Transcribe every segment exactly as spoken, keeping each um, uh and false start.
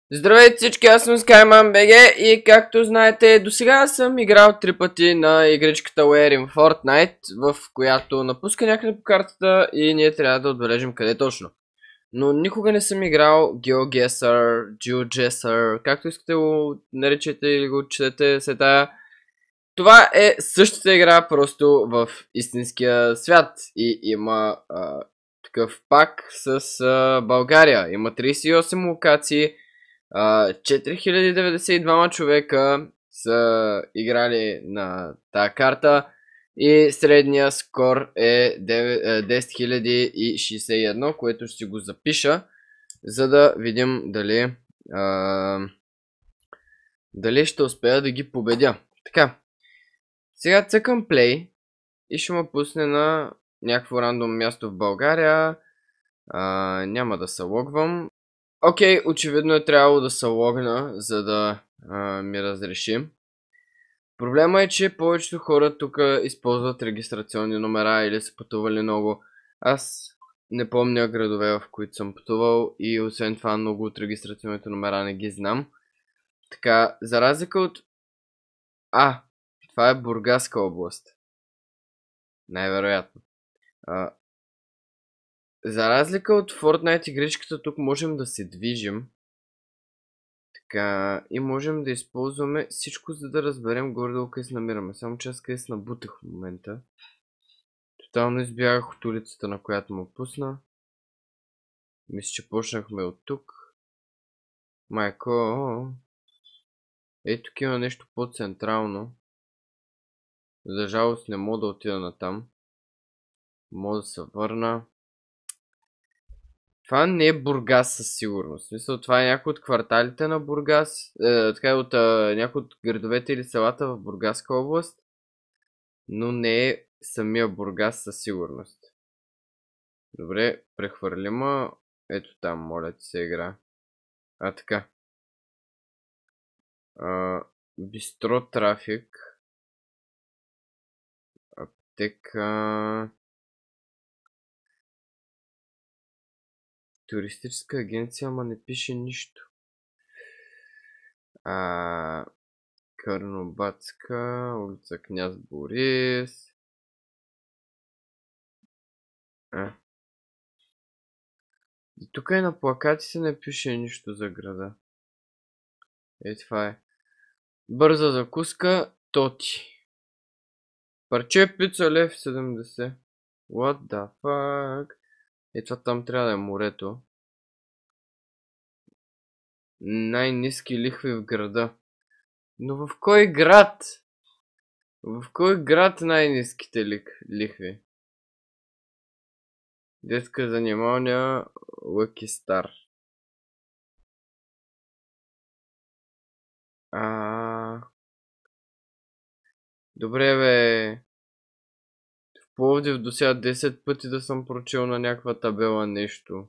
Здравейте всички, аз съм SkymanBG и както знаете, до сега съм играл три пъти на игричката Where in Fortnite, в която напуска някъде по картата и ние трябва да отбележим къде точно. Но никога не съм играл GeoGuessr, GeoGuessr, както искате го наричате или го четете се тая. Това е същата игра, просто в истинския свят и има а, такъв пак с а, България. Има тридесет и осем локации. Uh, четири хиляди деветдесет и двама човека са играли на тази карта и средния скор е десет хиляди шейсет и едно, което ще си го запиша, за да видим дали uh, дали ще успея да ги победя. Така, сега цъкам play и ще ме пусне на някакво рандом място в България. Uh, няма да се логвам. Окей, okay, очевидно е трябвало да се логна, за да а, ми разреши. Проблема е, че повечето хора тук използват регистрационни номера или са пътували много. Аз не помня градове, в които съм пътувал и освен това много от регистрационните номера не ги знам. Така, за разлика от... А, това е Бургаска област. Най-вероятно. А, за разлика от Fortnite игричката, тук можем да се движим. Така, и можем да използваме всичко, за да разберем горе-долу къде се намираме. Само че аз къде се набутах в момента. Тотално избягах от улицата, на която му пусна. Мисля, че почнахме от тук. Майко. Ей, тук има нещо по-централно. За жалост не мога да отида натам. Мога да се върна. Това не е Бургас със сигурност. В смисъл, това е някой от кварталите на Бургас. Е, така е от е, някой от градовете или селата в Бургаска област. Но не е самия Бургас със сигурност. Добре, прехвърлима. Ето там, моля ти се игра. А, така. А, бистро трафик. Аптека. Туристическа агенция, ама не пише нищо. А, Карнобатска, улица Княз Борис. А. И тук и на плакатите не пише нищо за града. Е, това е. Бърза закуска, тоти. Парче пица лев седемдесет. What the fuck? Е, това там трябва да е морето. Най-низки лихви в града. Но в кой град? В кой град най-низките лихви? Детска занимания, Lucky Star. А... Добре, бе. В Пловдив до сега десет пъти да съм прочел на някаква табела нещо.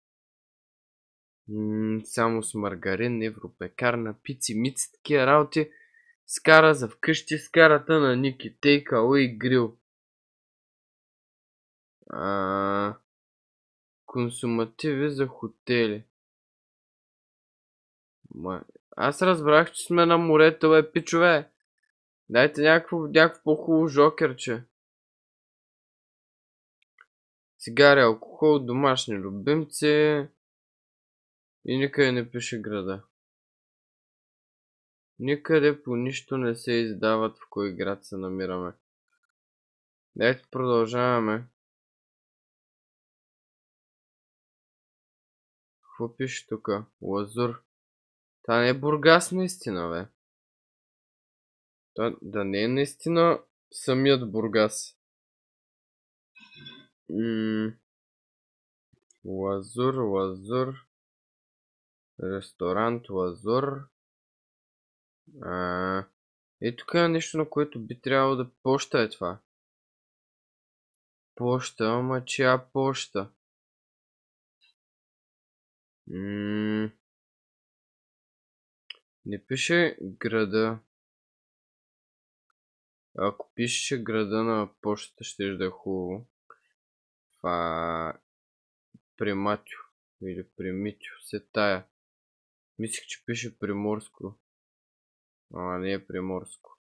М- само с маргарин, европекарна, пици, мици, такива работи. Скара за вкъщи, скарата на Ники, Takeaway Grill. А... Консумативи за хотели. Ма... Аз разбрах, че сме на морето, бе, пичове. Дайте някакво, някакво по-хубаво жокерче. Цигари, алкохол, домашни любимци. И никъде не пише града. Никъде по нищо не се издават в кой град се намираме. Дайте продължаваме. Какво пише тука? Лазур. Това не е Бургас наистина, бе. Това да не е наистина самият Бургас. М- Лазур, Лазур. Ресторант Лазур. А, е, тук е нещо, на което би трябвало да... Поща е това. Поща, ама чия поща? М- Не пише града. Ако пише града на пощата, ще да е хубаво. Това... Приматю. Или Примитю. Се тая. Мислих, че пише Приморско. Ама не е Приморско.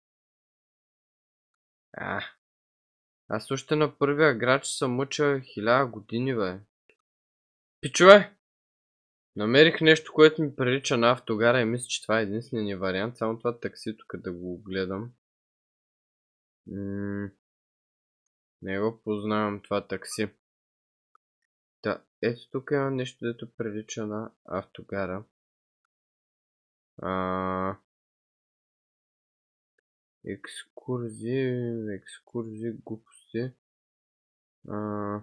А, аз още на първия грач съм мъча хиляда години, бе. Пичове! Намерих нещо, което ми прилича на автогара и мисля, че това е единствения ни вариант. Само това такси тук да го гледам. М не го познавам това такси. Да, ето тук има нещо, дето прилича на автогара. А... Екскурзии, екскурзии, глупости. А...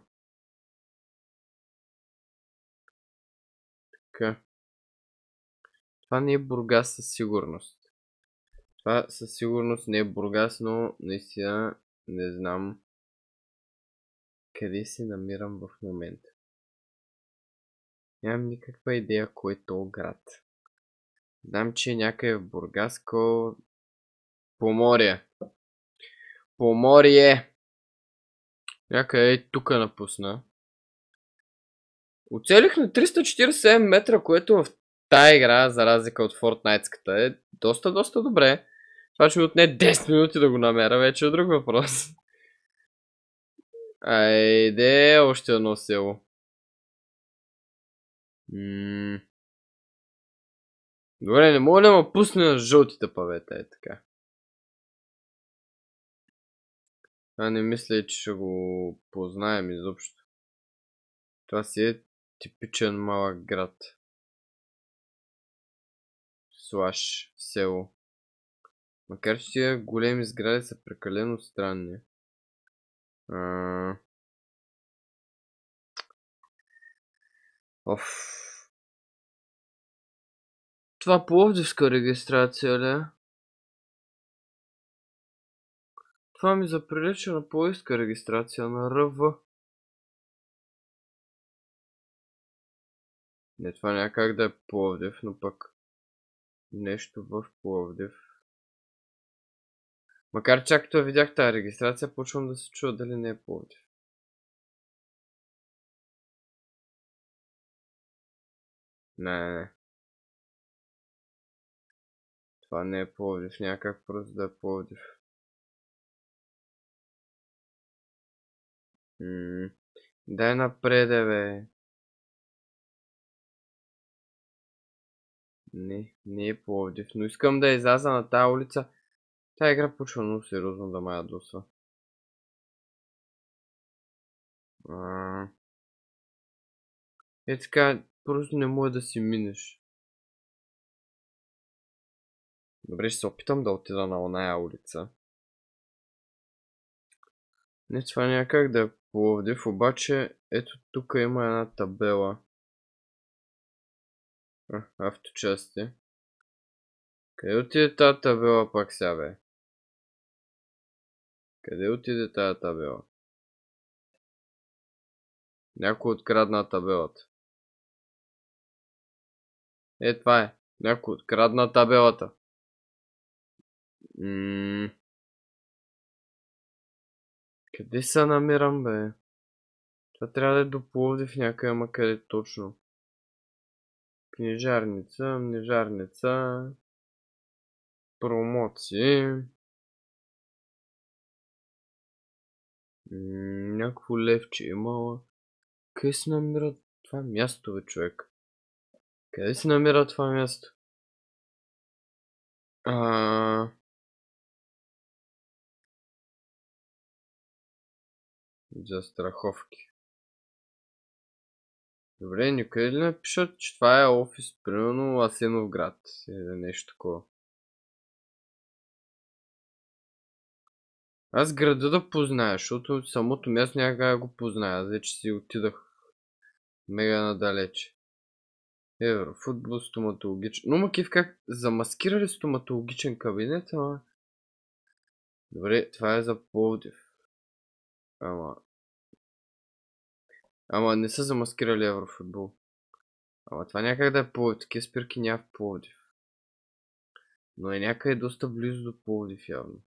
Така. Това не е Бургас със сигурност. Това със сигурност не е Бургас, но наистина не знам къде се намирам в момента. Нямам никаква идея кой е този град. Знам, че е някъде в Бургаско. Поморие. Поморие. Някъде е тук напусна. Оцелих на триста четиридесет и седем метра, което в тая игра, за разлика от Фортнайтската, е доста, доста добре. Това ще ми отне десет минути да го намеря, вече е друг въпрос. Айде, още едно село. М Добре, не мога да ме пусне на жълтите павета, е така. А не мисля, че ще го познаем изобщо. Това си е типичен малък град. Слаш село. Макар че тия големи сгради са прекалено странни. А... Оф. Това Пловдивска регистрация ли е? Това ми заприлича на Пловдивска регистрация на РВ. Не, това няма как да е Пловдив, но пък нещо в Пловдив. Макар че като видях тази регистрация, почвам да се чува дали не е Пловдив. Не, не, не. Това не е Пловдив, някак просто да е Пловдив. М Дай напреде, бе. Не, не е Пловдив, но искам да изляза на тази улица. Тая игра почва много сериозно да ме ядосва. А... Е така, просто не може да си минеш. Добре, ще се опитам да отида на оная улица. Не, това някак да е Пловдив, обаче ето тук има една табела. А, авточасти. Къде отиде тази табела пак сега, бе? Къде отиде тази табела? Някой открадна табелата. Е, това е. Някой открадна табелата. М Къде се намирам, бе? Това трябва да е до Пловдив някъде, ама къде точно? Книжарница, книжарница, промоции. М някакво левче имало. Къде се намира това място, бе, човек? Къде се намира това място? А... Застраховки. Добре, никъде ли не пишат, че това е офис, примерно Асеновград или нещо такова? Аз града да позная, защото самото място някак да го позная. Аз вече си отидах мега надалече. Еврофутбол, стоматологичен. Но макив как замаскирали стоматологичен кабинет, ама... Добре, това е за Пловдив. Ама... Ама не са замаскирали Еврофутбол. Ама това някак да е Пловдив. Такива спирки няма в Пловдив. Но е някъде доста близо до Пловдив явно.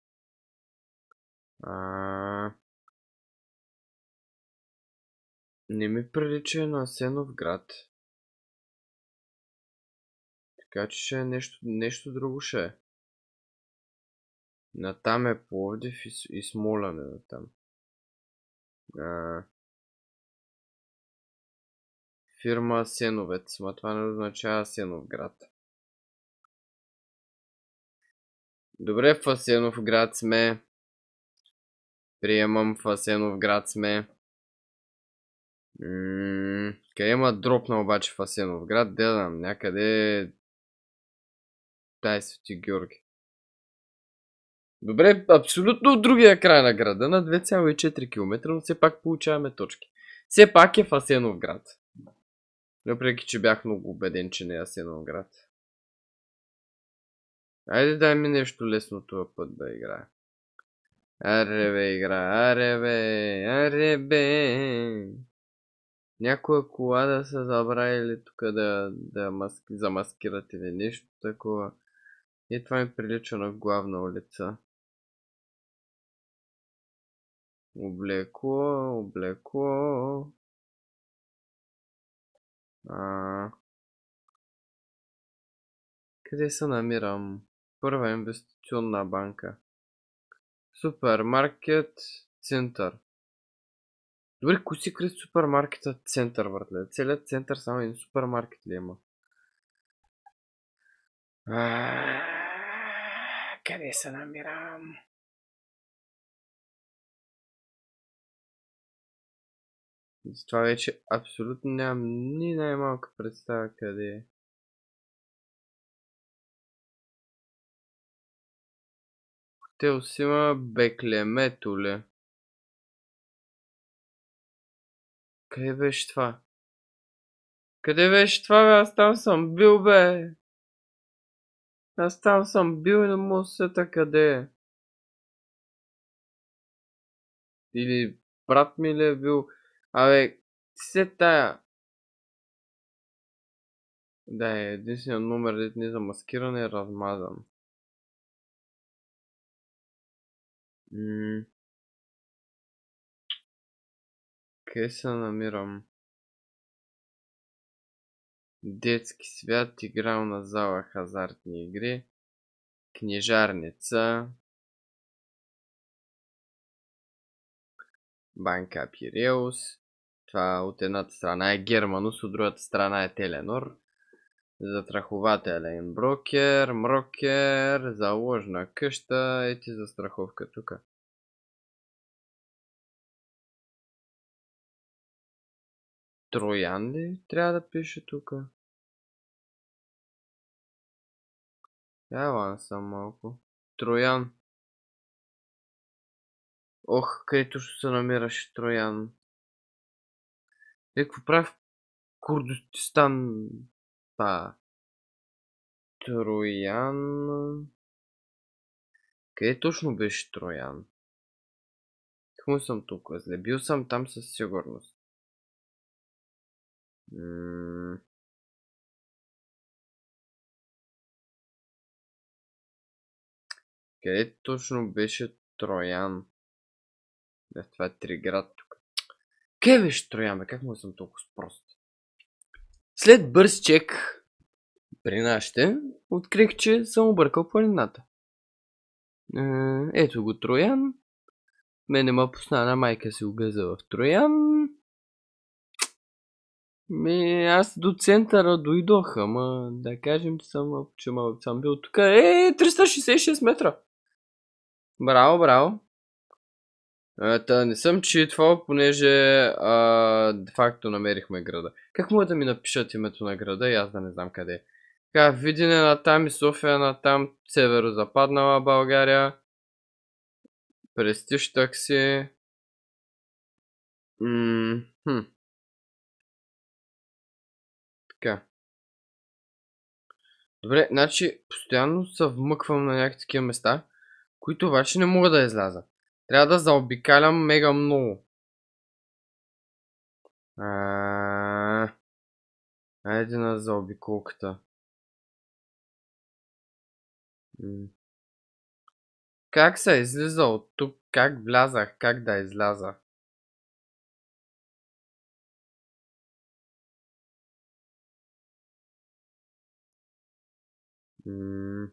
А... Не ми прилича на Асеновград. Така че ще е нещо, нещо друго ще е. Натам е Пловдив и, и Смолян е натам. А, фирма Асеновец, ма това не означава Асеновград. Добре, в Асеновград сме. Приемам, в Асеновград сме. М- къде има дропна обаче в Асеновград? Де да, някъде... Дай Свети Георги. Добре, абсолютно от другия край на града, на две цяло и четири км, но все пак получаваме точки. Все пак е в Асеновград. Въпреки, че бях много убеден, че не е Асеновград. Айде дай ми нещо лесно този път да играя. Аре бе, игра, аре бе, аре бе. Някоя кола да са забравили тук да, да маски, замаскират или нещо такова. И това ми прилича на главна улица. Облекло, облекло. А... Къде се намирам? Първа инвестиционна банка. Супермаркет, център. Добре, кои си край супермаркета център, братле? Целият център само един супермаркет ли има? А, къде се намирам? За това вече абсолютно нямам ни най-малка представа къде е. Хотел си има Беклемето ли? Къде беше това? Къде беше това, бе? Аз там съм бил, бе! Аз там съм бил и не мога да се сета къде е. Или брат ми ли е бил? Абе, се тая. Да, е единственият номер, дето не е замаскиран, е размазан. М, Къде се намирам? Детски свят, игрална зала, хазартни игри, книжарница, банка Пиреус. Това от едната страна е Германус, от другата страна е Теленор. Застрахователен брокер, мрокер, заложна къща, ети застраховка тук. Троян ли трябва да пише тук? Ела съм малко. Троян. Ох, където ще се намираше Троян. Е, какво прави в Курдистан? Па. Троян. Къде точно беше Троян? Какво съм тук? Зле. Бил съм там със сигурност. М- Къде точно беше Троян? Да, това е Триград тук. Къде беше Троян, бе? Как му съм толкова прост? След бърз чек при нашите, открих, че съм объркал планината. Е, ето го Троян. Мене ма пусна на майка си угъза в Троян. Ми, аз до центъра дойдох, ама да кажем, че съм, че съм бил тук. Е, триста шейсет и шест метра. Браво, браво. Та не съм читвал, понеже а, де-факто намерихме града. Как могат да ми напишат името на града и аз да не знам къде е? Така, Видин е натам и София натам, северо-западнала България. Престиж такси. М, хм. Така. Добре, значи постоянно се вмъквам на някакви такива места, които обаче не мога да изляза. Трябва да заобикалям мега много. А, Айде на заобиколката. М. Как се излиза от тук? Как влязах? Как да изляза? М,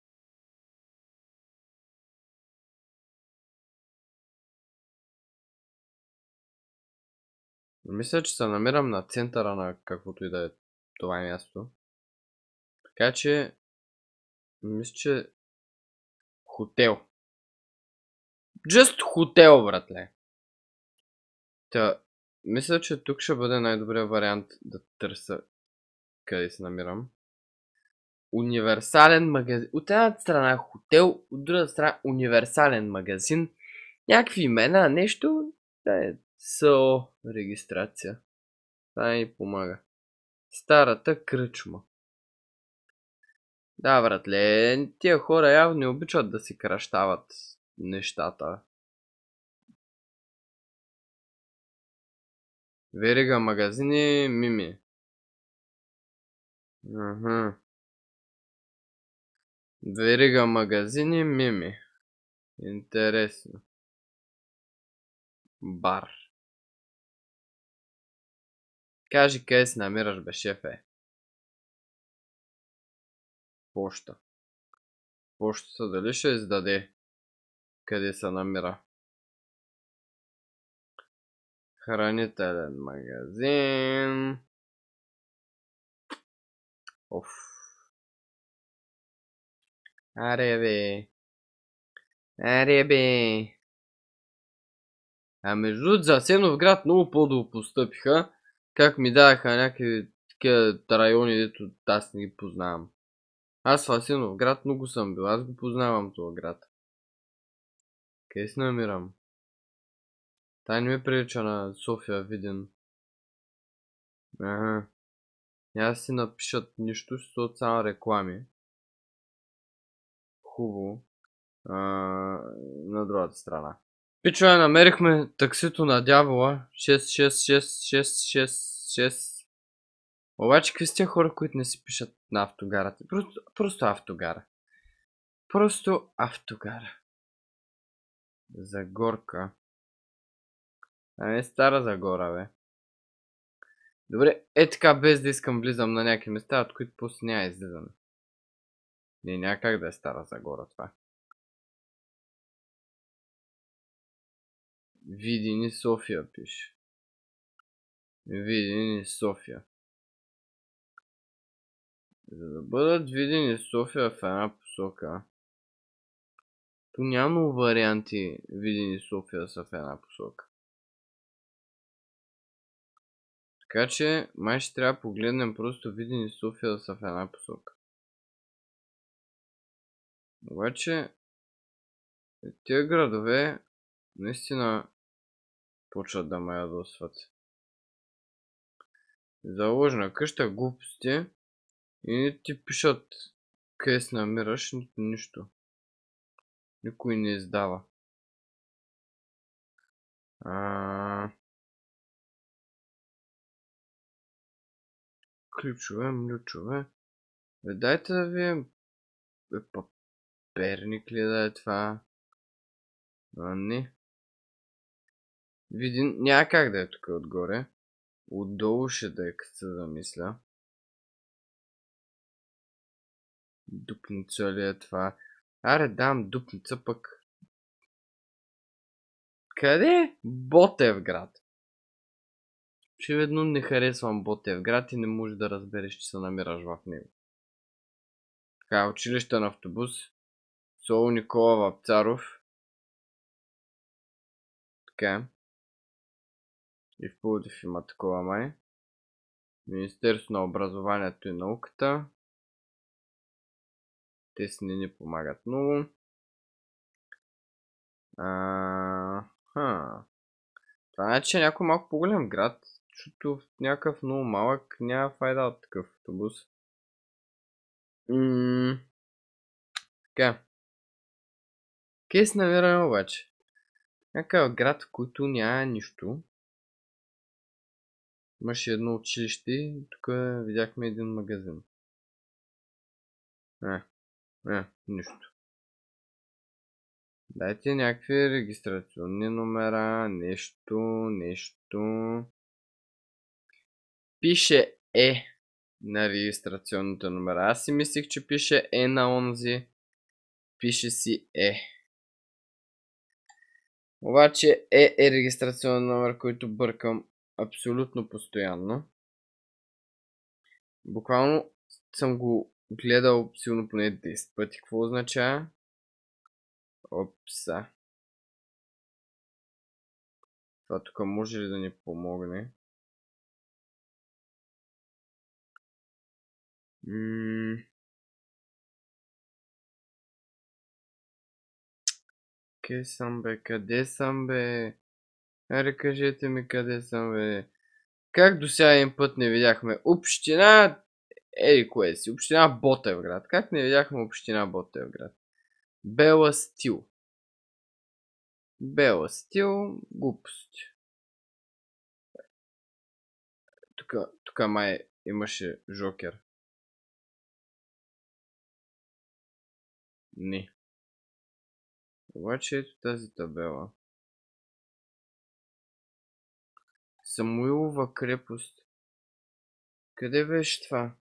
Мисля, че се намирам на центъра на каквото и да е това място. Така че, мисля, че хотел. Just хотел, братле. Та, мисля, че тук ще бъде най-добрият вариант да търся къде се намирам. Универсален магазин. От една страна хотел, от друга страна универсален магазин. Някакви имена, нещо. Да е СО регистрация. Това ни помага. Старата кръчма. Да, братле, тия хора явно не обичат да си кращават нещата. Верига магазини, Мими. Мгм. Верига магазини, Мими. Интересно. Бар. Кажи къде се намираш, бе, шефе. Поща. Пощата дали ще издаде къде се намира? Хранителен магазин. Оф. Аре, бе. Аре, бе. А между другото, за Асеновград много по-долу постъпиха. Как ми даваха някакви такива райони, дето аз не ги познавам. Аз в Асеновград много съм бил, аз го познавам този град. Къде се намирам? Тай не ми прилича на София, Видин. Ага. Няма си напишат нищо, ще са само реклами. Хубаво. А, на другата страна. Пичове, намерихме таксито на дявола. шест шест шест шест шест шест. Обаче какви сте хора, които не си пишат на автогарата? Просто, просто автогара. Просто автогара. Загорка. Ами Стара Загора, бе. Добре, е така, без да искам влизам на някакви места, от които после няма излизане. Не, няма как да е Стара Загора това. Видин и София пише. Видин и София. За да бъдат Видин и София в една посока, то няма много варианти Видин и София са в една посока. Така че, май ще трябва да погледнем просто Видин и София да са в една посока. Обаче, тия градове наистина почват да ме ядосват. Заложна къща, глупости и не ти пишат къде се намираш, нито нищо. Никой не издава. А... Ключове, млючове. Бе, дайте да видим. Бе, Перник ли да е това? А, не. Видин, няма как да е тук отгоре. Отдолу ще да е, като се замисля. Дупница ли е това? Аре, дам Дупница пък. Къде? Ботевград. Очевидно не харесвам Ботевград и не можеш да разбереш, че се намираш в него. Така, училище на автобус. Соло Никола Вапцаров. Така. И в Пловдив има такова май. Министерство на образованието и науката. Те си не ни помагат много. А, ха. Това значи е някой малко по-голям град, защото в някакъв много малък няма файда от такъв автобус. Ммм. Така. Къде се намираме обаче? Някакъв град, в който няма нищо. Имаше едно училище и тук видяхме един магазин. Не, не, нищо. Дайте някакви регистрационни номера, нещо, нещо. Пише Е. на регистрационните номера. Аз си мислих, че пише Е на онзи. Пише си Е. Обаче Е е регистрационен номер, който бъркам абсолютно постоянно. Буквално съм го гледал силно поне десет пъти. Какво означава? Опса. Това тук може ли да ни помогне? М Къде съм бе? Къде съм бе? Аре, кажете ми къде съм бе. Как до сега един път не видяхме община... Ей, кое си? Община Ботевград. Как не видяхме община Ботевград? Бела Стил. Бела Стил. Глупост. Тук, тук май имаше Жокер. Не. Обаче ето тази табела. Самуилова крепост. Къде беше това?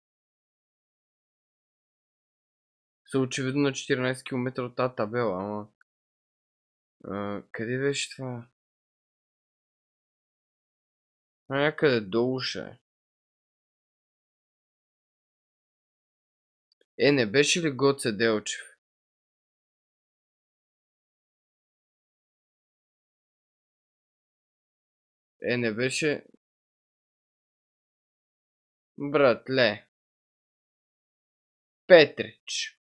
Са очевидно на четиринайсет километра от тази табела, ама... А, къде беше това? А, някъде долу ще е. Е, не беше ли Гоце Делчев? Е, не беше... Братле. Петрич.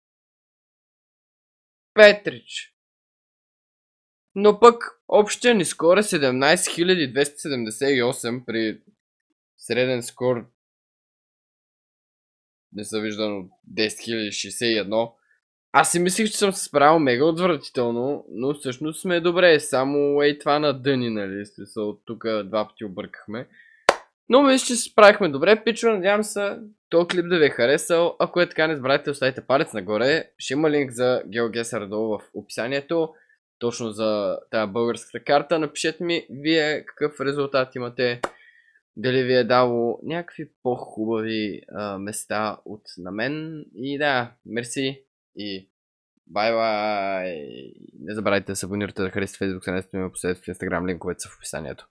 Петрич. Но пък общия ни скор е седемнайсет хиляди двеста седемдесет и осем при среден скор не са виждано десет хиляди шейсет и едно. Аз си мислих, че съм се справил мега отвратително, но всъщност сме добре. Само ей това на дъни, нали? От тук два пъти объркахме. Но мисля, че се справихме добре. Пичо, надявам се този клип да ви е харесал. Ако е така, не забравяйте да оставите палец нагоре. Ще има линк за GeoGuessr долу в описанието. Точно за тази българската карта. Напишете ми вие какъв резултат имате. Дали ви е дало някакви по-хубави места от на мен. И да, мерси и бай-бай. Не забравяйте да се абонирате, да харесате Facebook, страницата ми, последвайте в Instagram, линковете са в описанието.